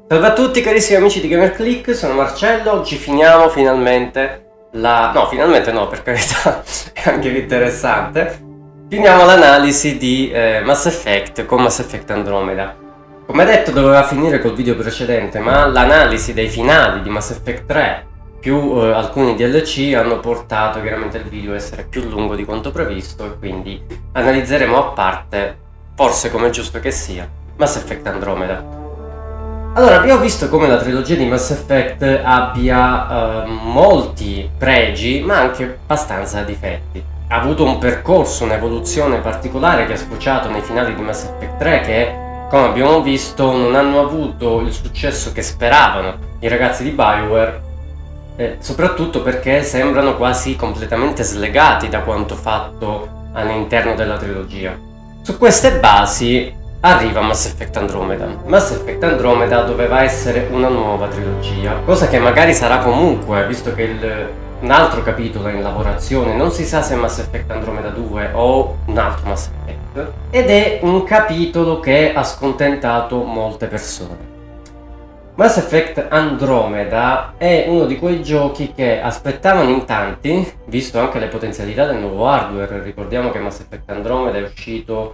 Salve a tutti carissimi amici di GamerClick, sono Marcello. Oggi finiamo finalmente no, finalmente no, per carità, è anche più interessante. Finiamo l'analisi di Mass Effect con Mass Effect Andromeda. Come detto doveva finire col video precedente, ma l'analisi dei finali di Mass Effect 3 più alcuni DLC hanno portato chiaramente il video a essere più lungo di quanto previsto e quindi analizzeremo a parte, forse come è giusto che sia, Mass Effect Andromeda. Allora, abbiamo visto come la trilogia di Mass Effect abbia molti pregi, ma anche abbastanza difetti. Ha avuto un percorso, un'evoluzione particolare che ha sfociato nei finali di Mass Effect 3 che, come abbiamo visto, non hanno avuto il successo che speravano i ragazzi di BioWare, soprattutto perché sembrano quasi completamente slegati da quanto fatto all'interno della trilogia. Su queste basi arriva Mass Effect Andromeda. Mass Effect Andromeda doveva essere una nuova trilogia, cosa che magari sarà comunque, visto che un altro capitolo è in lavorazione, non si sa se Mass Effect Andromeda 2 o un altro Mass Effect, ed è un capitolo che ha scontentato molte persone. Mass Effect Andromeda è uno di quei giochi che aspettavano in tanti, visto anche le potenzialità del nuovo hardware. Ricordiamo che Mass Effect Andromeda è uscito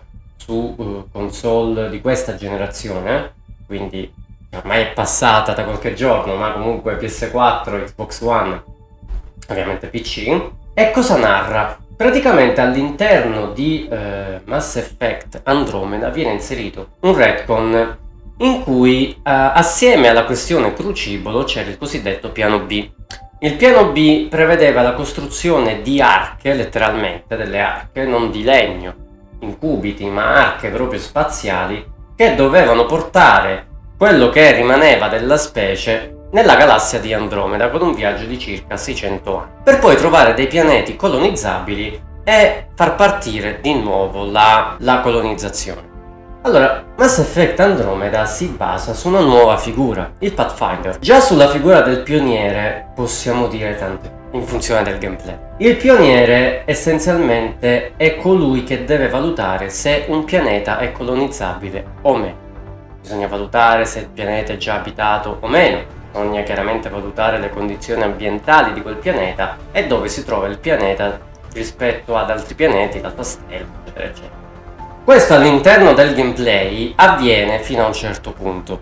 su console di questa generazione, quindi ormai è passata da qualche giorno, ma comunque PS4, Xbox One, ovviamente PC. E cosa narra? Praticamente all'interno di Mass Effect Andromeda viene inserito un retcon in cui assieme alla questione crucibolo c'era il cosiddetto piano B. Il piano B prevedeva la costruzione di arche, letteralmente delle arche, non di legno in cubiti, ma arche proprio spaziali, che dovevano portare quello che rimaneva della specie nella galassia di Andromeda con un viaggio di circa 600 anni, per poi trovare dei pianeti colonizzabili e far partire di nuovo la colonizzazione. Allora, Mass Effect Andromeda si basa su una nuova figura, il Pathfinder. Già sulla figura del pioniere possiamo dire tante in funzione del gameplay. Il pioniere essenzialmente è colui che deve valutare se un pianeta è colonizzabile o meno. Bisogna valutare se il pianeta è già abitato o meno. Bisogna chiaramente valutare le condizioni ambientali di quel pianeta e dove si trova il pianeta rispetto ad altri pianeti, l'altra stella, eccetera, eccetera. Questo all'interno del gameplay avviene fino a un certo punto.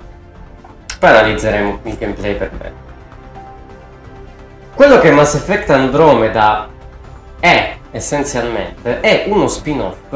Poi analizzeremo il gameplay per bene. Quello che Mass Effect Andromeda è essenzialmente è uno spin-off,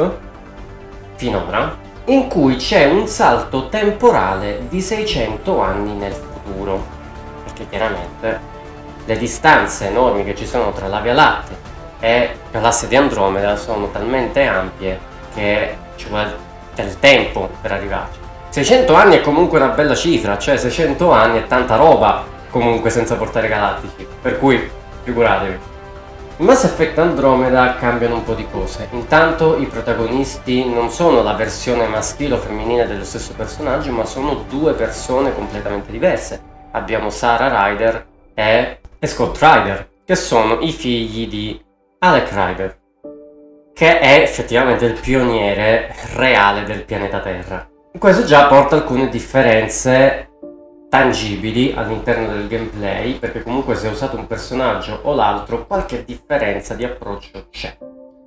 finora, in cui c'è un salto temporale di 600 anni nel futuro, perché chiaramente le distanze enormi che ci sono tra la Via Lattea e la galassia di Andromeda sono talmente ampie che ci vuole del tempo per arrivarci. 600 anni è comunque una bella cifra, cioè 600 anni è tanta roba comunque senza portare galattici, per cui figuratevi. In Mass Effect Andromeda cambiano un po' di cose. Intanto i protagonisti non sono la versione maschile o femminile dello stesso personaggio, ma sono due persone completamente diverse. Abbiamo Sarah Ryder e Scott Ryder, che sono i figli di Alec Ryder, che è effettivamente il pioniere reale del pianeta Terra. Questo già porta alcune differenze tangibili all'interno del gameplay, perché comunque se usate un personaggio o l'altro qualche differenza di approccio c'è.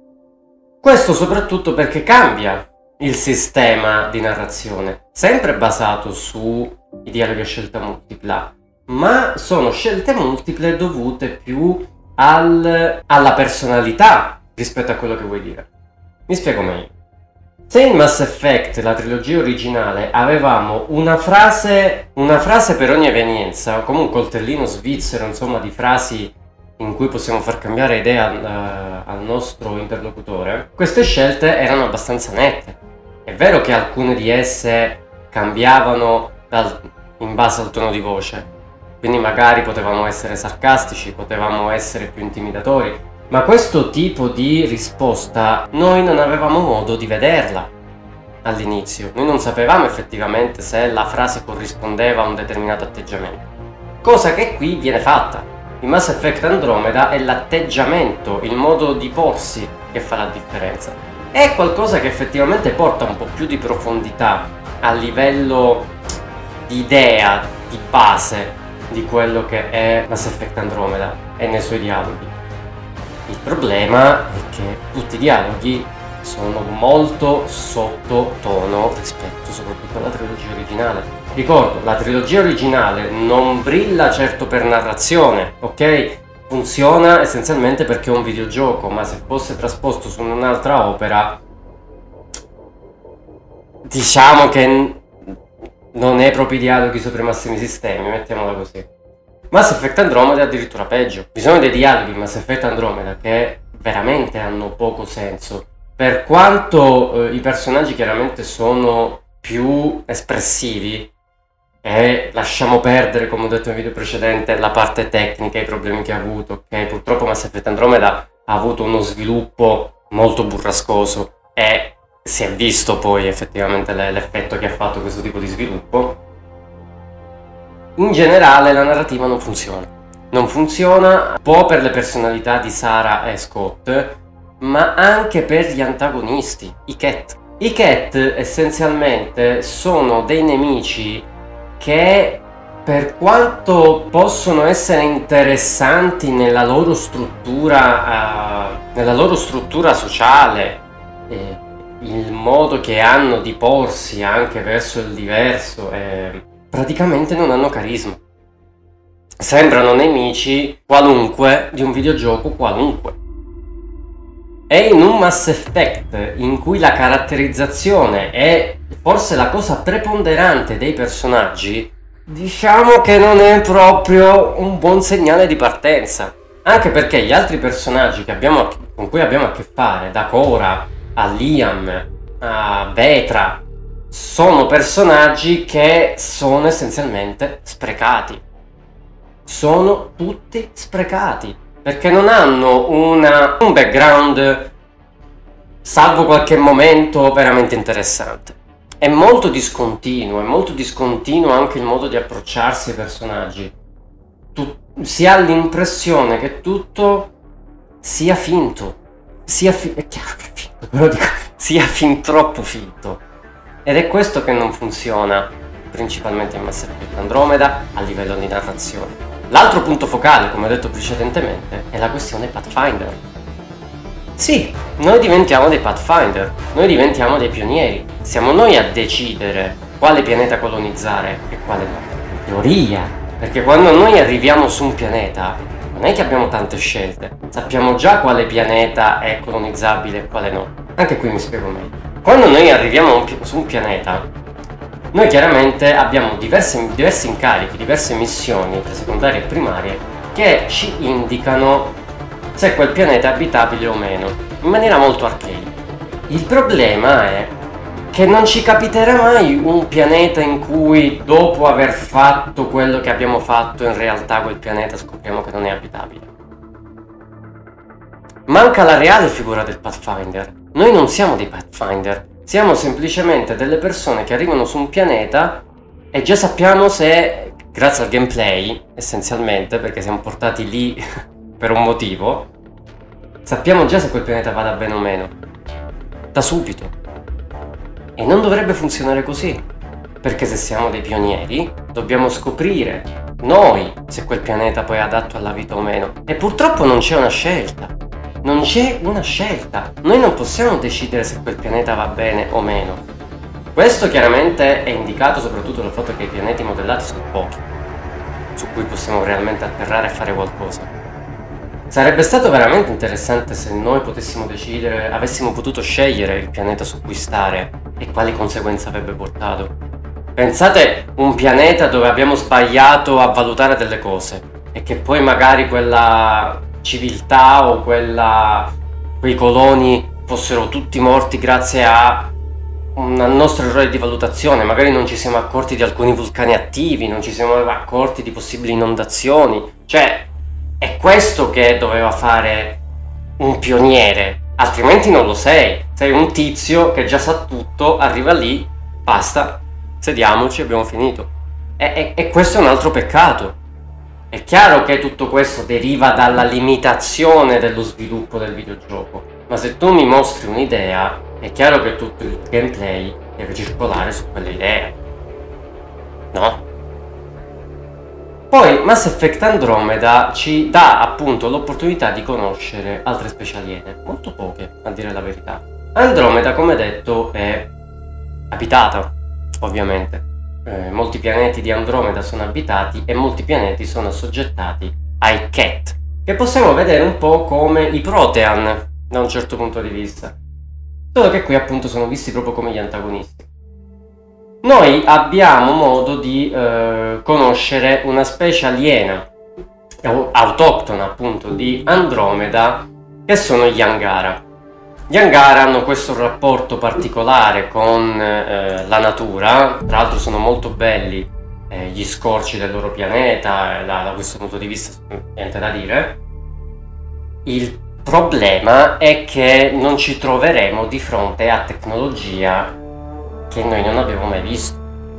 Questo soprattutto perché cambia il sistema di narrazione, sempre basato sui dialoghi a scelta multipla, ma sono scelte multiple dovute più alla personalità rispetto a quello che vuoi dire. Mi spiego meglio. Se in Mass Effect, la trilogia originale, avevamo una frase per ogni evenienza, come un coltellino svizzero, insomma, di frasi in cui possiamo far cambiare idea al nostro interlocutore, queste scelte erano abbastanza nette. È vero che alcune di esse cambiavano in base al tono di voce, quindi magari potevamo essere sarcastici, potevamo essere più intimidatori, ma questo tipo di risposta noi non avevamo modo di vederla all'inizio. Noi non sapevamo effettivamente se la frase corrispondeva a un determinato atteggiamento. Cosa che qui viene fatta. In Mass Effect Andromeda è l'atteggiamento, il modo di porsi che fa la differenza. È qualcosa che effettivamente porta un po' più di profondità a livello di idea di base di quello che è Mass Effect Andromeda e nei suoi dialoghi. Il problema è che tutti i dialoghi sono molto sottotono rispetto soprattutto alla trilogia originale. Ricordo, la trilogia originale non brilla certo per narrazione, ok? Funziona essenzialmente perché è un videogioco, ma se fosse trasposto su un'altra opera, diciamo che non è proprio i dialoghi sopra i massimi sistemi, mettiamola così. Mass Effect Andromeda è addirittura peggio. Ci sono dei dialoghi in Mass Effect Andromeda che veramente hanno poco senso. Per quanto i personaggi chiaramente sono più espressivi, e lasciamo perdere, come ho detto nel video precedente, la parte tecnica, i problemi che ha avuto, ok? Purtroppo Mass Effect Andromeda ha avuto uno sviluppo molto burrascoso e si è visto poi effettivamente l'effetto che ha fatto questo tipo di sviluppo. In generale la narrativa non funziona. Non funziona un po' per le personalità di Sarah e Scott, ma anche per gli antagonisti, i Ket. I Ket essenzialmente sono dei nemici che, per quanto possono essere interessanti nella loro struttura sociale, il modo che hanno di porsi anche verso il diverso, praticamente non hanno carisma. Sembrano nemici qualunque di un videogioco qualunque. E in un Mass Effect in cui la caratterizzazione è forse la cosa preponderante dei personaggi, diciamo che non è proprio un buon segnale di partenza. Anche perché gli altri personaggi con cui abbiamo a che fare, da Cora a Liam a Vetra, sono personaggi che sono essenzialmente sprecati. Sono tutti sprecati, perché non hanno un background, salvo qualche momento veramente interessante. È molto discontinuo anche il modo di approcciarsi ai personaggi. Si ha l'impressione che tutto sia finto. È chiaro che è finto, però dico, sia fin troppo finto. Ed è questo che non funziona, principalmente in Mass Effect Andromeda, a livello di narrazione. L'altro punto focale, come ho detto precedentemente, è la questione Pathfinder. Sì, noi diventiamo dei Pathfinder, noi diventiamo dei pionieri. Siamo noi a decidere quale pianeta colonizzare e quale no. In teoria, perché quando noi arriviamo su un pianeta, non è che abbiamo tante scelte. Sappiamo già quale pianeta è colonizzabile e quale no. Anche qui mi spiego meglio. Quando noi arriviamo su un pianeta, noi chiaramente abbiamo diversi incarichi, diverse missioni, secondarie e primarie, che ci indicano se quel pianeta è abitabile o meno, in maniera molto arcade. Il problema è che non ci capiterà mai un pianeta in cui, dopo aver fatto quello che abbiamo fatto, in realtà quel pianeta scopriamo che non è abitabile. Manca la reale figura del Pathfinder. Noi non siamo dei Pathfinder, siamo semplicemente delle persone che arrivano su un pianeta e già sappiamo se, grazie al gameplay, essenzialmente, perché siamo portati lì per un motivo, sappiamo già se quel pianeta vada bene o meno, da subito. E non dovrebbe funzionare così, perché se siamo dei pionieri dobbiamo scoprire noi se quel pianeta poi è adatto alla vita o meno. E purtroppo non c'è una scelta. Non c'è una scelta. Noi non possiamo decidere se quel pianeta va bene o meno. Questo chiaramente è indicato soprattutto dal fatto che i pianeti modellati sono pochi, su cui possiamo realmente atterrare e fare qualcosa. Sarebbe stato veramente interessante se noi potessimo decidere, avessimo potuto scegliere il pianeta su cui stare e quali conseguenze avrebbe portato. Pensate un pianeta dove abbiamo sbagliato a valutare delle cose e che poi magari quella civiltà o quei coloni fossero tutti morti grazie a un nostro errore di valutazione. Magari non ci siamo accorti di alcuni vulcani attivi, non ci siamo accorti di possibili inondazioni. Cioè, è questo che doveva fare un pioniere, altrimenti non lo sei. Sei un tizio che già sa tutto, arriva lì, basta, sediamoci, abbiamo finito. E questo è un altro peccato. È chiaro che tutto questo deriva dalla limitazione dello sviluppo del videogioco, ma se tu mi mostri un'idea, è chiaro che tutto il gameplay deve circolare su quell'idea, no? Poi Mass Effect Andromeda ci dà appunto l'opportunità di conoscere altre specie aliene, molto poche a dire la verità. Andromeda, come detto, è abitata, ovviamente. Molti pianeti di Andromeda sono abitati e molti pianeti sono assoggettati ai Ket, che possiamo vedere un po' come i Protean da un certo punto di vista, solo che qui appunto sono visti proprio come gli antagonisti. Noi abbiamo modo di conoscere una specie aliena autoctona appunto di Andromeda, che sono gli Angara. Gli Angara hanno questo rapporto particolare con la natura, tra l'altro sono molto belli gli scorci del loro pianeta, da questo punto di vista niente da dire. Il problema è che non ci troveremo di fronte a tecnologia che noi non abbiamo mai visto.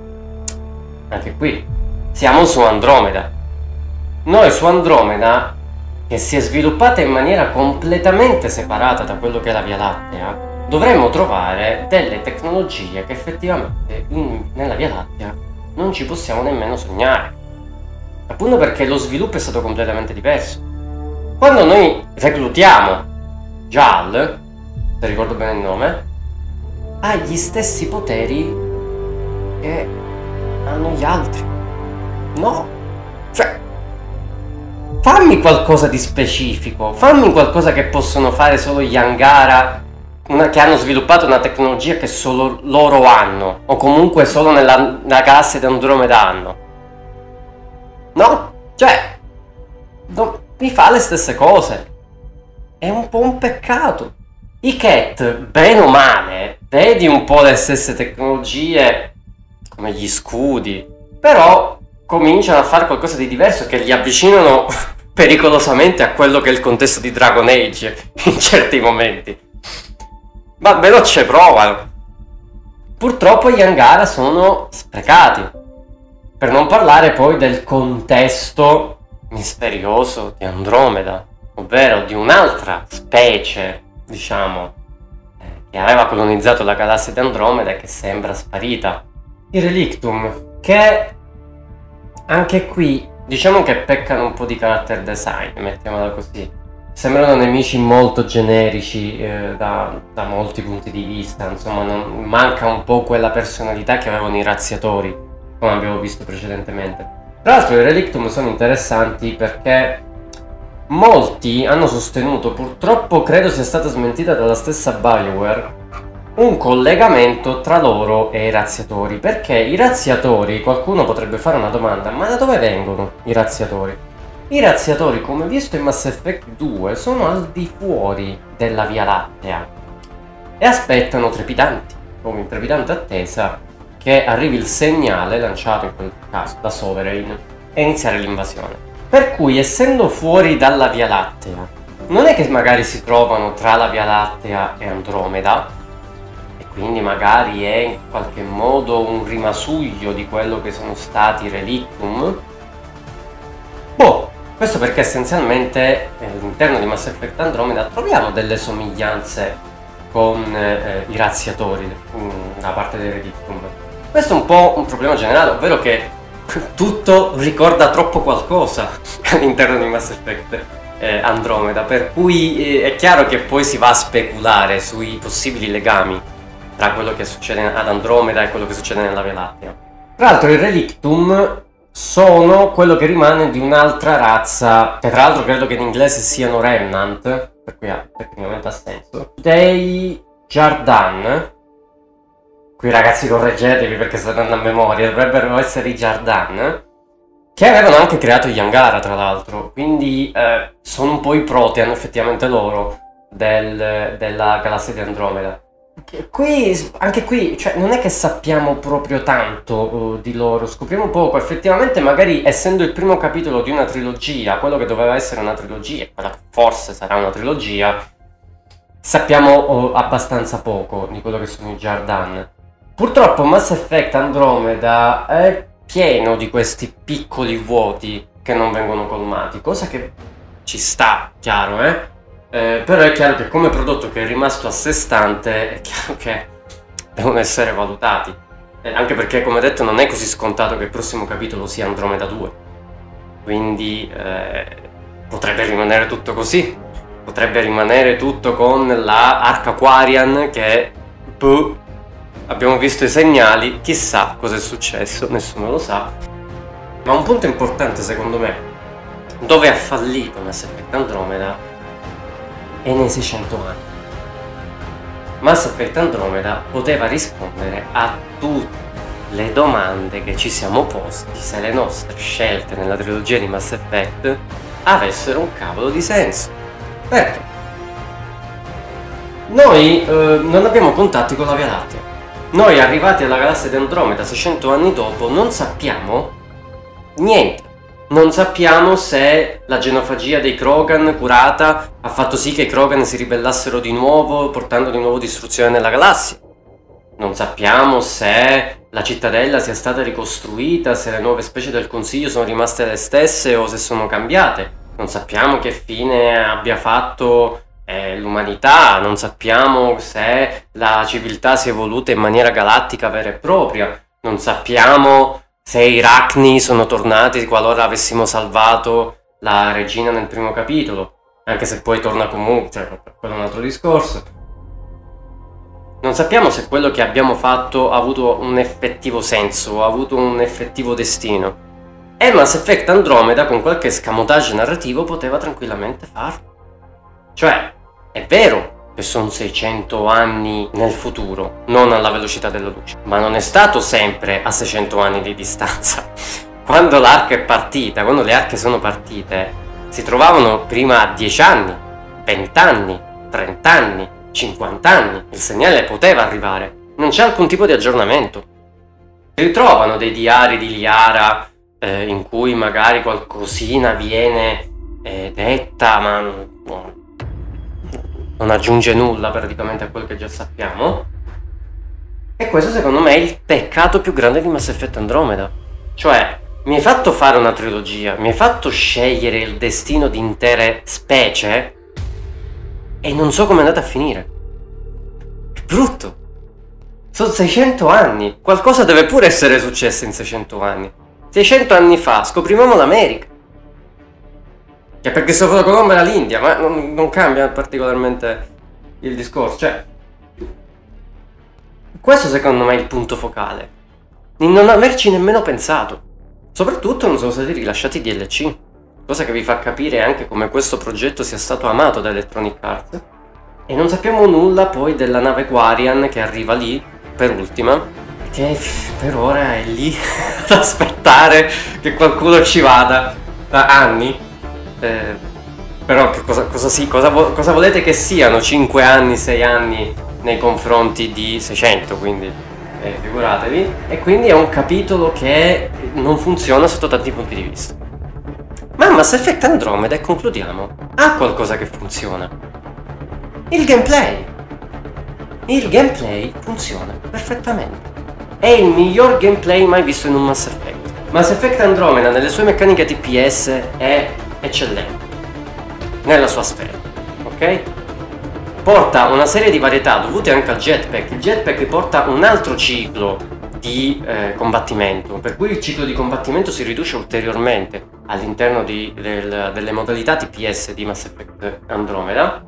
Anche qui siamo su Andromeda. Noi su Andromeda, che si è sviluppata in maniera completamente separata da quello che è la Via Lattea, dovremmo trovare delle tecnologie che effettivamente nella Via Lattea non ci possiamo nemmeno sognare, appunto perché lo sviluppo è stato completamente diverso. Quando noi reclutiamo Jal, se ricordo bene il nome, ha gli stessi poteri che hanno gli altri. No, cioè, fammi qualcosa di specifico, fammi qualcosa che possono fare solo gli Angara, che hanno sviluppato una tecnologia che solo loro hanno, o comunque solo nella galassia di Andromeda hanno. No, cioè, mi fa le stesse cose. È un po' un peccato. I Ket, bene o male, vedi un po' le stesse tecnologie, come gli scudi, però cominciano a fare qualcosa di diverso che li avvicinano pericolosamente a quello che è il contesto di Dragon Age in certi momenti. Ma veloce provano. Purtroppo gli Angara sono sprecati, per non parlare poi del contesto misterioso di Andromeda, ovvero di un'altra specie, diciamo, che aveva colonizzato la galassia di Andromeda e che sembra sparita. I Relictum, che anche qui diciamo che peccano un po' di character design, mettiamola così. Sembrano nemici molto generici da molti punti di vista, insomma manca un po' quella personalità che avevano i razziatori, come abbiamo visto precedentemente. Tra l'altro i Relictum sono interessanti perché molti hanno sostenuto, purtroppo credo sia stata smentita dalla stessa BioWare, un collegamento tra loro e i razziatori, perché i razziatori, qualcuno potrebbe fare una domanda, ma da dove vengono i razziatori? I razziatori, come visto in Mass Effect 2, sono al di fuori della Via Lattea e aspettano trepidanti, come in trepidante attesa, che arrivi il segnale lanciato in quel caso da Sovereign e iniziare l'invasione. Per cui, essendo fuori dalla Via Lattea, non è che magari si trovano tra la Via Lattea e Andromeda, e quindi magari è in qualche modo un rimasuglio di quello che sono stati i Relictum. Boh, questo perché essenzialmente all'interno di Mass Effect Andromeda troviamo delle somiglianze con i razziatori da parte dei Relictum. Questo è un po' un problema generale, ovvero che tutto ricorda troppo qualcosa all'interno di Mass Effect Andromeda, per cui è chiaro che poi si va a speculare sui possibili legami tra quello che succede ad Andromeda e quello che succede nella Via Lattea. Tra l'altro i Relictum sono quello che rimane di un'altra razza, che tra l'altro credo che in inglese siano Remnant, per cui tecnicamente ha senso, dei Jardan. Qui ragazzi correggetevi perché sto andando a memoria, dovrebbero essere i Jardan, che avevano anche creato gli Angara tra l'altro, quindi sono un po' i Protean effettivamente loro della galassia di Andromeda. Anche qui, cioè, non è che sappiamo proprio tanto di loro, scopriamo poco, effettivamente magari essendo il primo capitolo di una trilogia, quello che doveva essere una trilogia, quella che forse sarà una trilogia, sappiamo abbastanza poco di quello che sono i Jardan. Purtroppo Mass Effect Andromeda è pieno di questi piccoli vuoti che non vengono colmati, cosa che ci sta, chiaro, però è chiaro che come prodotto che è rimasto a sé stante è chiaro che devono essere valutati, anche perché come detto non è così scontato che il prossimo capitolo sia Andromeda 2, quindi potrebbe rimanere tutto così, potrebbe rimanere tutto con la Arca Quarian che abbiamo visto i segnali, chissà cosa è successo, nessuno lo sa. Ma un punto importante secondo me, dove ha fallito Mass Effect Andromeda, è nei 600 anni. Mass Effect Andromeda poteva rispondere a tutte le domande che ci siamo posti se le nostre scelte nella trilogia di Mass Effect avessero un cavolo di senso. Perché? Noi non abbiamo contatti con la Via Lattea. Noi arrivati alla galassia di Andromeda 600 anni dopo non sappiamo niente. Non sappiamo se la genofagia dei Krogan curata ha fatto sì che i Krogan si ribellassero di nuovo, portando di nuovo distruzione nella galassia. Non sappiamo se la cittadella sia stata ricostruita, se le nuove specie del Consiglio sono rimaste le stesse o se sono cambiate. Non sappiamo che fine abbia fatto l'umanità, non sappiamo se la civiltà si è evoluta in maniera galattica vera e propria, non sappiamo se i Rachni sono tornati qualora avessimo salvato la regina nel primo capitolo, anche se poi torna comunque, cioè quello è un altro discorso. Non sappiamo se quello che abbiamo fatto ha avuto un effettivo senso, ha avuto un effettivo destino. E Mass Effect Andromeda con qualche escamotage narrativo poteva tranquillamente farlo. Cioè, è vero che sono 600 anni nel futuro, non alla velocità della luce, ma non è stato sempre a 600 anni di distanza. Quando l'arca è partita, quando le arche sono partite, si trovavano prima a 10 anni, 20 anni, 30 anni, 50 anni. Il segnale poteva arrivare, non c'è alcun tipo di aggiornamento. Si ritrovano dei diari di Liara in cui magari qualcosina viene detta, ma non aggiunge nulla praticamente a quello che già sappiamo. E questo secondo me è il peccato più grande di Mass Effect Andromeda. Cioè, mi hai fatto fare una trilogia, mi hai fatto scegliere il destino di intere specie e non so come è andata a finire. È brutto. Sono 600 anni. Qualcosa deve pure essere successo in 600 anni. 600 anni fa scoprivamo l'America. Che per Cristoforo Colombo era l'India, ma non cambia particolarmente il discorso. Cioè, questo secondo me è il punto focale. Di non averci nemmeno pensato. Soprattutto non sono stati rilasciati DLC. Cosa che vi fa capire anche come questo progetto sia stato amato da Electronic Arts. E non sappiamo nulla poi della nave Quarian che arriva lì, per ultima, che per ora è lì ad aspettare che qualcuno ci vada da anni. Però che cosa volete che siano 5 anni, 6 anni nei confronti di 600, quindi figuratevi. E quindi è un capitolo che non funziona sotto tanti punti di vista. Ma Mass Effect Andromeda, e concludiamo, ha qualcosa che funziona. Il gameplay. Il gameplay funziona perfettamente. È il miglior gameplay mai visto in un Mass Effect. Mass Effect Andromeda nelle sue meccaniche TPS è eccellente nella sua sfera, ok? Porta una serie di varietà dovute anche al jetpack. Il jetpack porta un altro ciclo di combattimento, per cui il ciclo di combattimento si riduce ulteriormente all'interno delle modalità TPS di Mass Effect Andromeda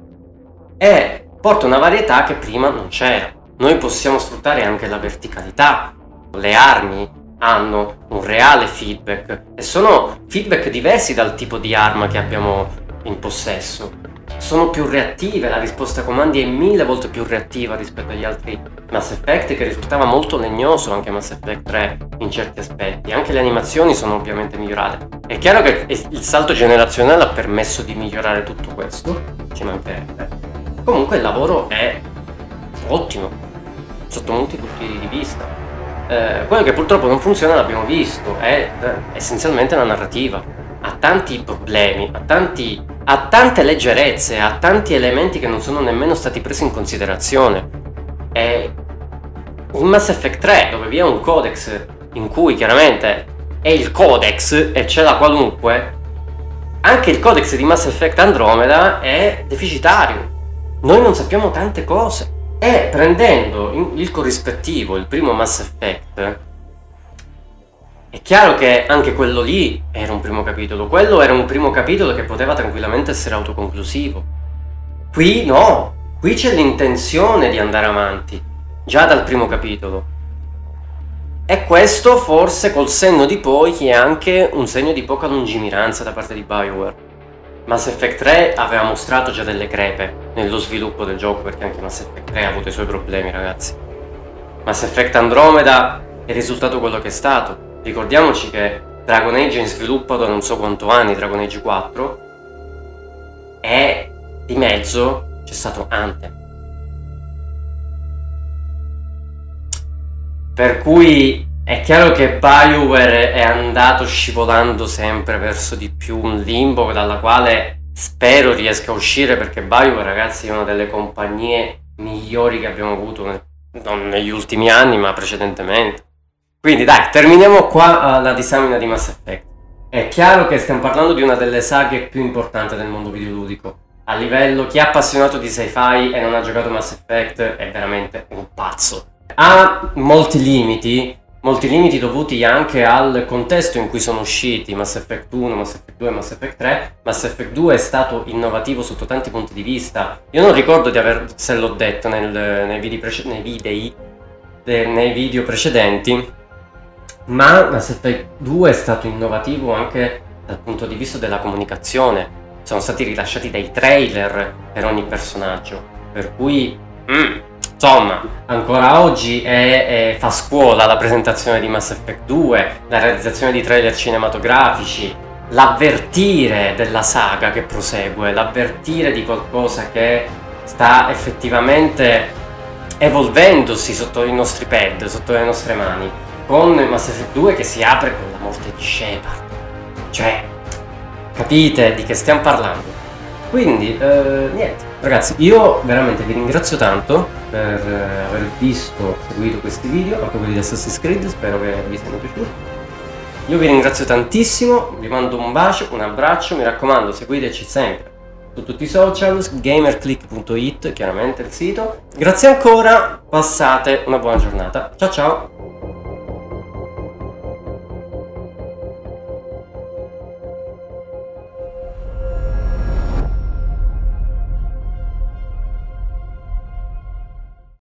e porta una varietà che prima non c'era. Noi possiamo sfruttare anche la verticalità, le armi hanno un reale feedback e sono feedback diversi dal tipo di arma che abbiamo in possesso. Sono più reattive, la risposta a comandi è 1000 volte più reattiva rispetto agli altri Mass Effect, che risultava molto legnoso anche Mass Effect 3 in certi aspetti. Anche le animazioni sono ovviamente migliorate. È chiaro che il salto generazionale ha permesso di migliorare tutto questo, ci mancherebbe. Comunque il lavoro è ottimo sotto molti punti di vista. Quello che purtroppo non funziona, l'abbiamo visto, è essenzialmente la narrativa. Ha tanti problemi, ha tante leggerezze, ha tanti elementi che non sono nemmeno stati presi in considerazione. E in Mass Effect 3, dove vi è un codex in cui chiaramente è il codex e c'è la qualunque, anche il codex di Mass Effect Andromeda è deficitario. Noi non sappiamo tante cose. E prendendo il corrispettivo, il primo Mass Effect, è È chiaro che anche quello lì era un primo capitolo, quello era un primo capitolo che poteva tranquillamente essere autoconclusivo. Qui no, qui c'è l'intenzione di andare avanti, già dal primo capitolo. E questo forse col senno di poi è anche un segno di poca lungimiranza da parte di BioWare. Mass Effect 3 aveva mostrato già delle crepe nello sviluppo del gioco, perché anche Mass Effect 3 ha avuto i suoi problemi, ragazzi. Mass Effect Andromeda è risultato quello che è stato. Ricordiamoci che Dragon Age è in sviluppo da non so quanto anni, Dragon Age 4, e di mezzo c'è stato Anthem. Per cui è chiaro che BioWare è andato scivolando sempre verso di più un limbo dalla quale spero riesca a uscire, perché BioWare, ragazzi, è una delle compagnie migliori che abbiamo avuto non negli ultimi anni, ma precedentemente. Quindi dai, terminiamo qua la disamina di Mass Effect. È chiaro che stiamo parlando di una delle saghe più importanti del mondo videoludico. A livello, chi è appassionato di sci-fi e non ha giocato Mass Effect è veramente un pazzo. Ha molti limiti dovuti anche al contesto in cui sono usciti Mass Effect 1, Mass Effect 2 e Mass Effect 3. Mass Effect 2 è stato innovativo sotto tanti punti di vista. Io non ricordo di se l'ho detto nei video precedenti, ma Mass Effect 2 è stato innovativo anche dal punto di vista della comunicazione. Sono stati rilasciati dei trailer per ogni personaggio, per cui insomma, ancora oggi fa scuola la presentazione di Mass Effect 2, la realizzazione di trailer cinematografici, l'avvertire della saga che prosegue, l'avvertire di qualcosa che sta effettivamente evolvendosi sotto i nostri pad, sotto le nostre mani, con Mass Effect 2 che si apre con la morte di Shepard. Cioè, capite di che stiamo parlando? Quindi, niente. Ragazzi, io veramente vi ringrazio tanto per aver seguito questi video, anche quelli di Assassin's Creed, spero che vi siano piaciuti. Io vi ringrazio tantissimo, vi mando un bacio, un abbraccio, mi raccomando, seguiteci sempre su tutti i social, gamerclick.it, chiaramente il sito. Grazie ancora, passate una buona giornata. Ciao ciao!